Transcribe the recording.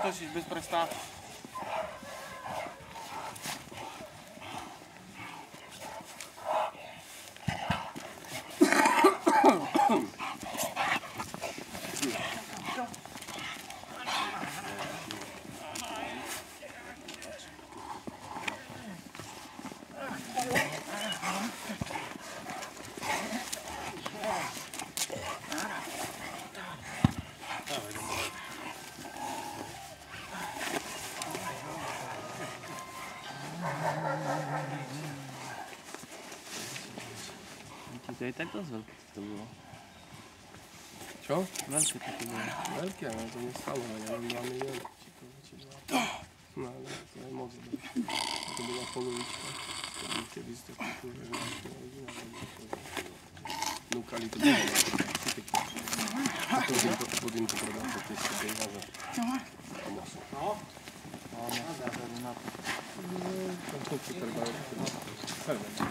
točiš bez prestávky. To i tak dość wielkie to było. Co? Wielkie takie było. Wielkie, ale to nie stało, ja mam 2 miliony. No ale to nie mogę być. To była polowiczka. Kiedyś to kulturę, nukali to było. Budynku продав do tej sobie może. No. A na to. No, to super bardzo.